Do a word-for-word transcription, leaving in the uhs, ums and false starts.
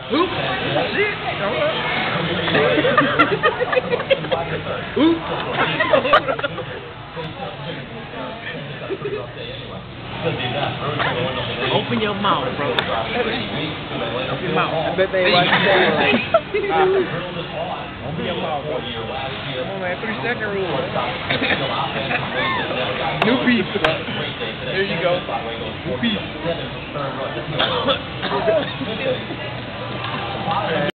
Oop! Shit! Oop! Open your mouth, bro. Open your mouth. I bet they watch that like. Open your mouth, bro. Come on, man. Three second rule. New piece. There you go. New piece.